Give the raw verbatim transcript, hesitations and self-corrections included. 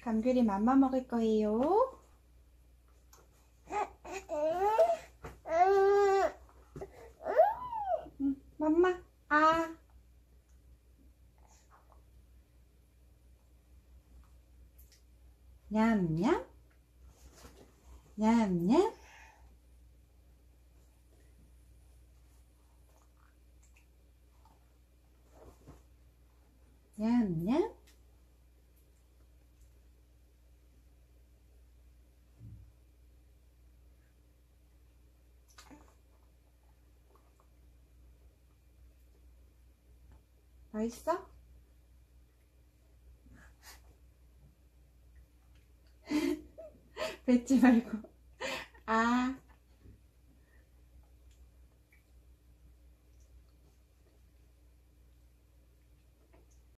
감귤이 맘마 먹을 거예요. 응, 맘마, 아. 냠냠, 냠냠. 냠냠. 맛있어? 뱉지 말고. 아.